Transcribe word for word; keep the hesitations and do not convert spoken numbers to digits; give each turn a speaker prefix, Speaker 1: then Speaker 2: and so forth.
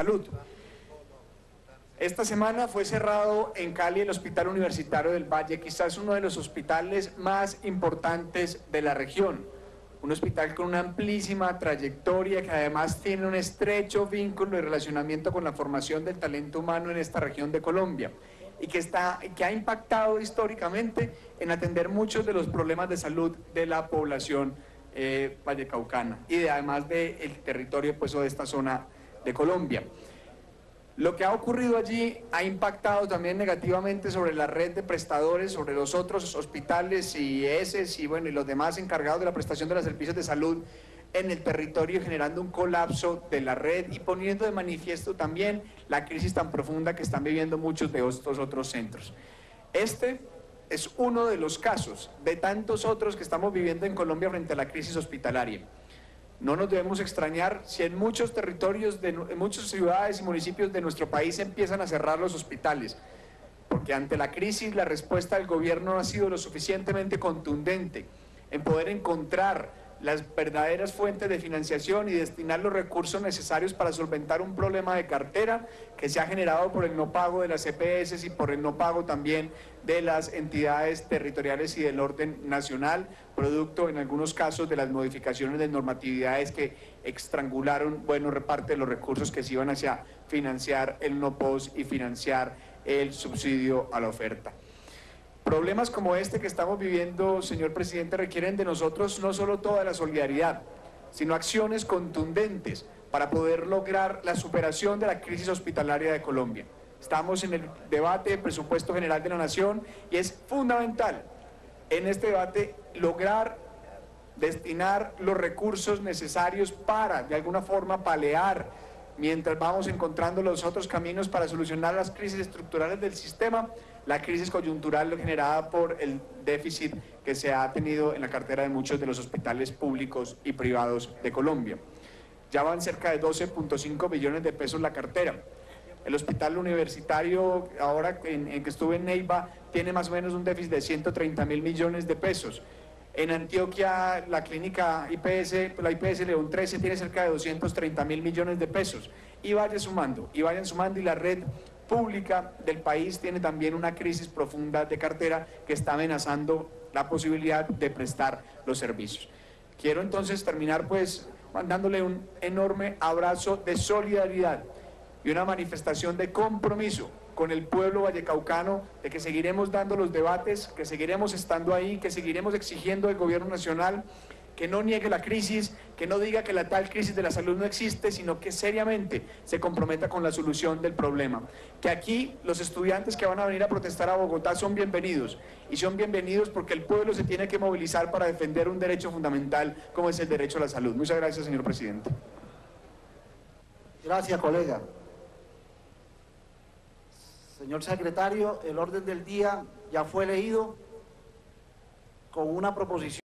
Speaker 1: salud. Esta semana fue cerrado en Cali el Hospital Universitario del Valle, quizás uno de los hospitales más importantes de la región. Un hospital con una amplísima trayectoria que además tiene un estrecho vínculo y relacionamiento con la formación del talento humano en esta región de Colombia y que, está, que ha impactado históricamente en atender muchos de los problemas de salud de la población eh, vallecaucana y de, además del territorio pues, o de esta zona de Colombia. Lo que ha ocurrido allí ha impactado también negativamente sobre la red de prestadores, sobre los otros hospitales y I E S y, bueno, y los demás encargados de la prestación de los servicios de salud en el territorio, generando un colapso de la red y poniendo de manifiesto también la crisis tan profunda que están viviendo muchos de estos otros centros. Este es uno de los casos de tantos otros que estamos viviendo en Colombia frente a la crisis hospitalaria. No nos debemos extrañar si en muchos territorios, de, en muchas ciudades y municipios de nuestro país empiezan a cerrar los hospitales, porque ante la crisis la respuesta del gobierno no ha sido lo suficientemente contundente en poder encontrar las verdaderas fuentes de financiación y destinar los recursos necesarios para solventar un problema de cartera que se ha generado por el no pago de las E P S y por el no pago también de las entidades territoriales y del orden nacional, producto en algunos casos de las modificaciones de normatividades que estrangularon buena parte de los recursos que se iban hacia financiar el no P O S y financiar el subsidio a la oferta. Problemas como este que estamos viviendo, señor presidente, requieren de nosotros no solo toda la solidaridad, sino acciones contundentes para poder lograr la superación de la crisis hospitalaria de Colombia. Estamos en el debate del presupuesto general de la Nación y es fundamental en este debate lograr destinar los recursos necesarios para, de alguna forma, paliar, mientras vamos encontrando los otros caminos para solucionar las crisis estructurales del sistema, la crisis coyuntural generada por el déficit que se ha tenido en la cartera de muchos de los hospitales públicos y privados de Colombia. Ya van cerca de doce punto cinco billones de pesos la cartera. El hospital universitario, ahora en, en que estuve en Neiva, tiene más o menos un déficit de ciento treinta mil millones de pesos. En Antioquia, la clínica I P S, la I P S León trece tiene cerca de doscientos treinta mil millones de pesos. Y vayan sumando, y vayan sumando, y la red pública del país tiene también una crisis profunda de cartera que está amenazando la posibilidad de prestar los servicios. Quiero entonces terminar pues mandándole un enorme abrazo de solidaridad y una manifestación de compromiso con el pueblo vallecaucano, de que seguiremos dando los debates, que seguiremos estando ahí, que seguiremos exigiendo al gobierno nacional que no niegue la crisis, que no diga que la tal crisis de la salud no existe, sino que seriamente se comprometa con la solución del problema. Que aquí los estudiantes que van a venir a protestar a Bogotá son bienvenidos, y son bienvenidos porque el pueblo se tiene que movilizar para defender un derecho fundamental como es el derecho a la salud. Muchas gracias, señor presidente.
Speaker 2: Gracias, colega. Señor secretario, el orden del día ya fue leído con una proposición.